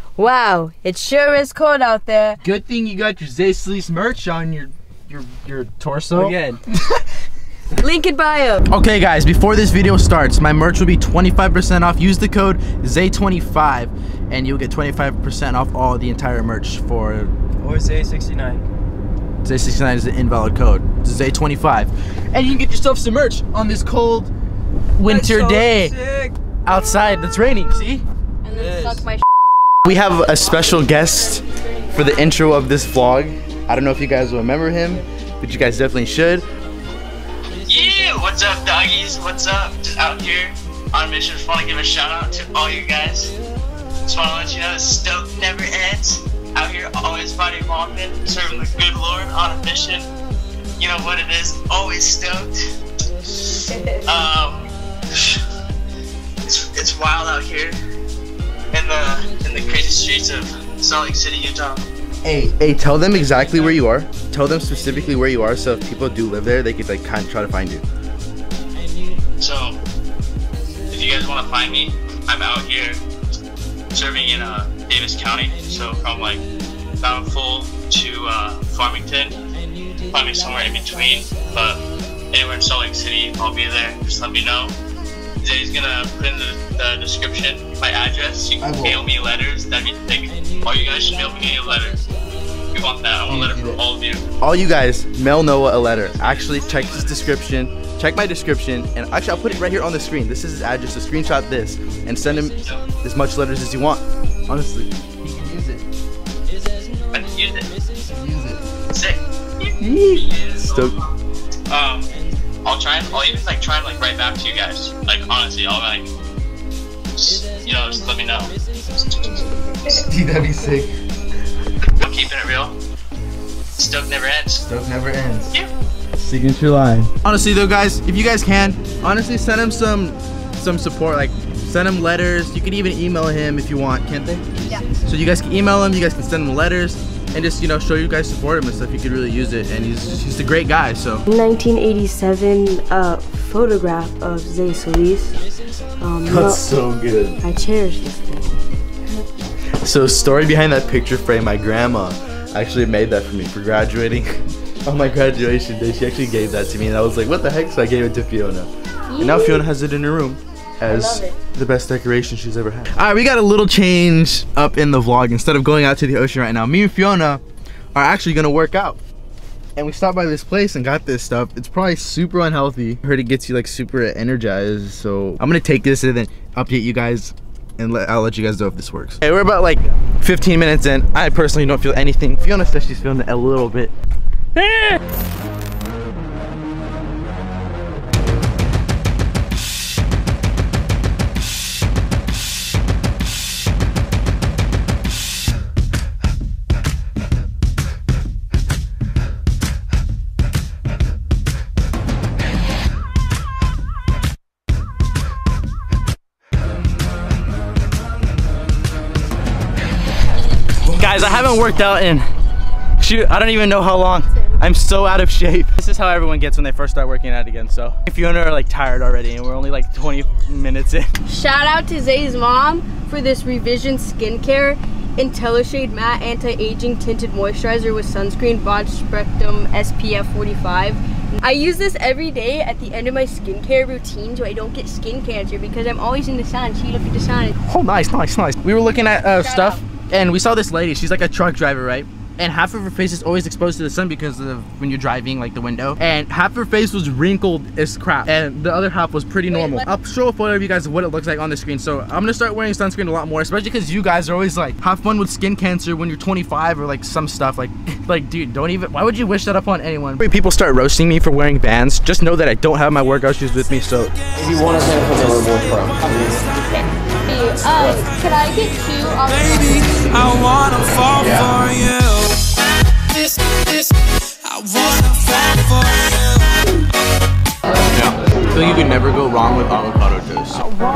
Wow, it sure is cold out there. Good thing you got your Zay Solis merch on your torso. Again. Link in bio. Okay guys, before this video starts, my merch will be 25% off. Use the code ZAY25 and you'll get 25% off all the entire merch for... Or Zay69. Zay69 is the invalid code. Zay25. And you can get yourself some merch on this cold winter day. Sick. Outside, it's raining, see? And then suck my We have a special guest for the intro of this vlog. I don't know if you guys will remember him, but you guys definitely should. Yeah, what's up, doggies? What's up? Just out here on a mission. Just want to give a shout out to all you guys. Just want to let you know that Stoke never ends. Out here, always fighting Longman, serving the good Lord on a mission. You know what it is? Always stoked. It's wild out here in the crazy streets of Salt Lake City, Utah. Hey, tell them exactly where you are. Tell them specifically where you are, so if people do live there, they could like kind of try to find you. So, if you guys want to find me, I'm out here serving in Davis County. So from like Bountiful to Farmington, find me somewhere in between. But anywhere in Salt Lake City, I'll be there. Just let me know. Zay's gonna put in the description my address. You can mail me letters. That'd be big. All you guys should mail me a letter. We want that. I want a letter from all of you. All you guys, mail Noah a letter. Actually, check his description. Check my description, and actually, I'll put it right here on the screen. This is his address. So screenshot this and send him as much letters as you want. Honestly, he can use it. I can use it. Use Sick. Stoked. I'll even like try and like write back to you guys. Like honestly, I'll like, just let me know. Dude, that'd be sick. I'm keeping it real. Stoke never ends. Stoke never ends. Yeah. Signature line. Honestly though guys, if you guys can, honestly send him some support, like send him letters. You can even email him if you want, can't they? Yeah. So you guys can email him, you guys can send him letters and just, show you guys support him and stuff. He could really use it, and he's a great guy, so. 1987 photograph of Zay Solis. That's so good. I cherish this thing. So story behind that picture frame, my grandma actually made that for me for graduating. On my graduation day, she actually gave that to me, and I was like, what the heck? So I gave it to Fiona. And now Fiona has it in her room as the best decoration she's ever had. All right, we got a little change up in the vlog. Instead of going out to the ocean right now, me and Fiona are actually gonna work out. And we stopped by this place and got this stuff. It's probably super unhealthy. I heard it gets you like super energized. So I'm gonna take this and then update you guys, and I'll let you guys know if this works. Hey, we're about like 15 minutes in. I personally don't feel anything. Fiona says she's feeling it a little bit. Guys, I haven't worked out in, shoot, I don't even know how long. I'm so out of shape. This is how everyone gets when they first start working out again. So Fiona are like tired already, and we're only like 20 minutes in. Shout out to Zay's mom for this Revision skincare IntelliShade Matte Anti-Aging Tinted Moisturizer with Sunscreen Broad Spectrum SPF 45. I use this every day at the end of my skincare routine so I don't get skin cancer, because I'm always in the sun. See, look at the sun. Oh, nice. We were looking at stuff, and we saw this lady. She's like a truck driver, right? And half of her face is always exposed to the sun because of when you're driving, like the window. And half her face was wrinkled as crap, and the other half was pretty normal. I'll show a photo of you guys of what it looks like on the screen. So I'm gonna start wearing sunscreen a lot more, especially because you guys are always like, have fun with skin cancer when you're 25 or like some stuff. Like dude, don't even, why would you wish that upon anyone? People start roasting me for wearing Vans. Just know that I don't have my workout shoes with me, so. If you want to sign up for the reward pro. Can I get two on the Baby, I wanna fall for you. I wanna fall for you. Yeah, I feel like you could never go wrong with avocado toast.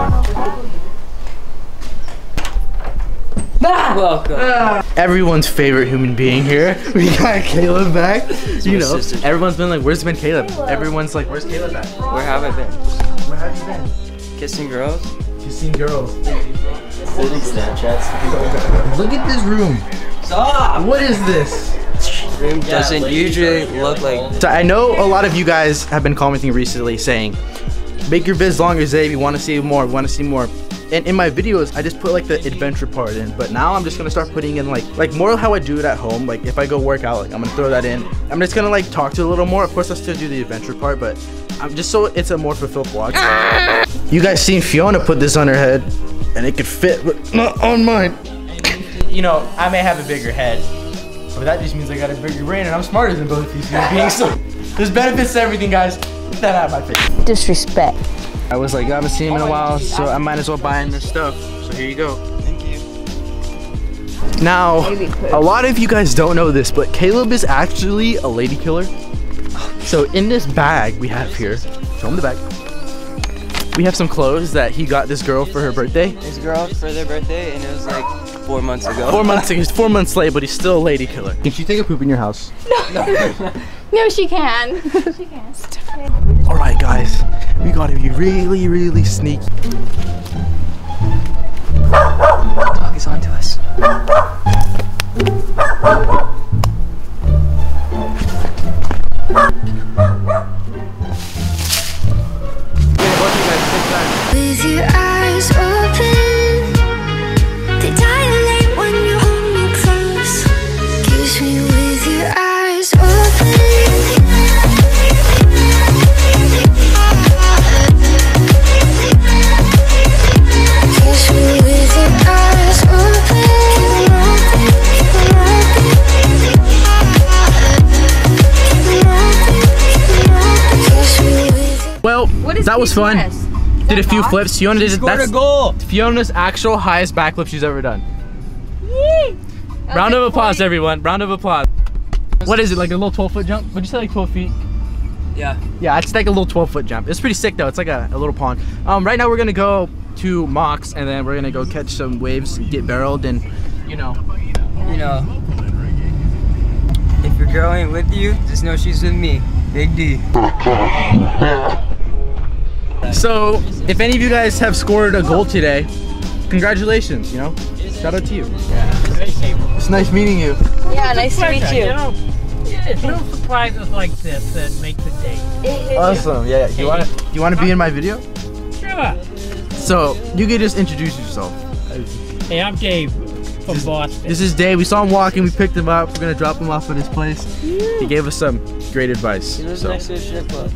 Welcome. Everyone's favorite human being here. We got Caleb back. You know, everyone's been like, where's been Caleb? Everyone's like, where's Caleb at? Where have I been? Where have you been? Kissing girls. Kissing girls. Look at this room. Stop! What is this? Room doesn't usually look like. So I know a lot of you guys have been commenting recently saying, make your vids longer, Zay. We want to see more. We want to see more. And in my videos, I just put like the adventure part in. But now I'm just gonna start putting in like more how I do it at home. Like if I go work out, like I'm gonna throw that in. I'm just gonna like talk to it a little more. Of course, I still do the adventure part, but I'm just so it's a more fulfilled vlog. You guys seen Fiona put this on her head, and it could fit, but not on mine. You know, I may have a bigger head, but that just means I got a bigger brain, and I'm smarter than both these human beings. So there's benefits to everything, guys. Get that out of my face. Disrespect. I was like, I haven't seen him in a while, so I might as well buy him this stuff. So here you go. Thank you. Now, a lot of you guys don't know this, but Caleb is actually a lady killer. So in this bag we have here, show him the bag. We have some clothes that he got this girl for her birthday. His girl for their birthday, and it was like 4 months ago. 4 months ago, he's 4 months late, but he's still a lady killer. Can she take a poop in your house? No, she can. She can. All right, guys, we gotta be really, really sneaky. Dog is onto us. With your eyes open, they dilate when you hold me close. Kiss me with your eyes open. Kiss me with your eyes open. Well, that was fun. Did a few flips. Fiona did Scored a goal. Fiona's actual highest backflip she's ever done. Round of applause, everyone. Round of applause. What is it, like a little 12-foot jump? Would you say like 12 feet? Yeah. Yeah, it's like a little 12-foot jump. It's pretty sick though. It's like a little pond. Right now we're gonna go to Mox, and then we're gonna go catch some waves, get barreled, and you know. If your girl ain't with you, just know she's with me. Big D. So, if any of you guys have scored a goal today, congratulations, you know? Shout out to you. Yeah. It's nice meeting you. Yeah, nice to meet you. You know, it's little surprises like this that make the day. Awesome. Yeah. Do you want to be in my video? Sure. So, you can just introduce yourself. Hey, I'm Dave from Boston. This is Dave. We saw him walking. We picked him up. We're gonna drop him off at his place. He gave us some great advice. He lives So. next to a strip club.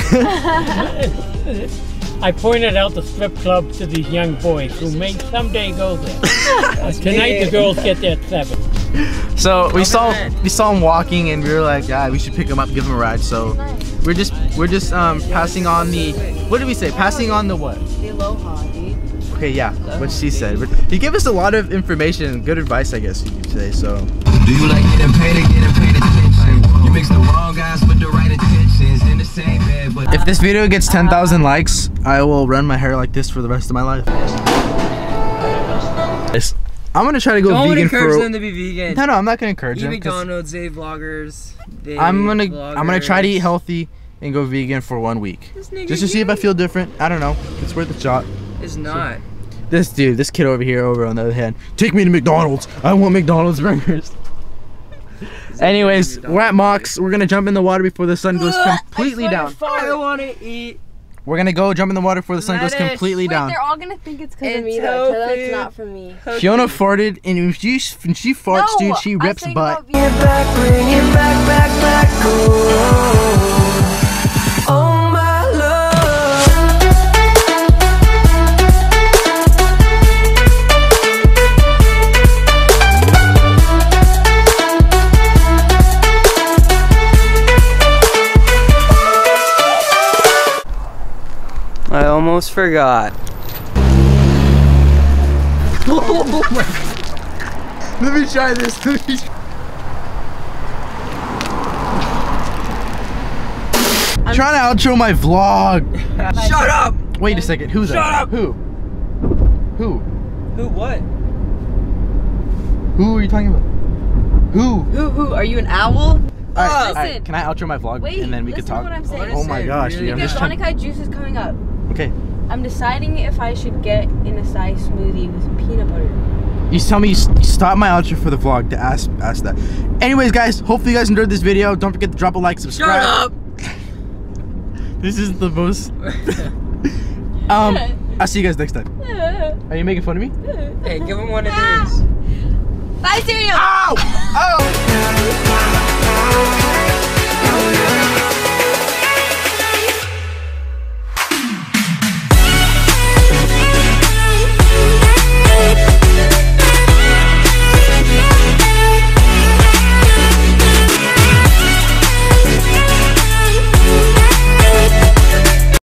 I pointed out the strip club to these young boys who may someday go there. Tonight the girls get there at 7. So we saw him walking, and we were like, yeah, we should pick him up, give him a ride. So we're just passing on the, what did we say? Passing on the what? The aloha, dude. Okay, yeah, what she said. He gave us a lot of information, good advice, I guess you could say. So. Do you like getting paid attention? You mix the wrong guys with the right intentions in the same bed, but If this video gets 10,000 likes, I will run my hair like this for the rest of my life. I'm gonna try to go Don't vegan encourage for. them to be vegan. No, I'm not gonna encourage Eat them. 'Cause McDonald's, they vloggers. I'm gonna try to eat healthy and go vegan for 1 week, just to see if I feel different. I don't know. It's worth a shot. It's not. This kid over here, on the other hand, take me to McDonald's. I want McDonald's burgers. Anyways, we're at Mox. We're gonna jump in the water before the sun goes completely down. I want to eat. We're gonna go jump in the water before the sun goes Lettuce. completely down. They're all gonna think it's because of And me though. So tofu. it's not for me. Fiona farted, and when she farts, No, dude, she I'm rips saying butt. about vegan. bring it back, oh my love. I almost forgot. Let me try this. I'm trying to outro my vlog. Shut up! Wait a second. Who's that? Shut up! Who? Who what? Who are you talking about? Who? Who? Are you an owl? Alright, can I outro my vlog Wait, and then we can listen talk? to what I'm saying. Oh my gosh, dude, I'm Because just trying. Sonic High Juice is coming up. Okay, I'm deciding if I should get an acai smoothie with peanut butter. You tell me you stop my outro for the vlog to ask that. Anyways, guys, hopefully you guys enjoyed this video. Don't forget to drop a like, subscribe. Shut up! This is the most. I'll see you guys next time. Are you making fun of me? Hey, give him one of these. Bye, cereal. Ow! Oh!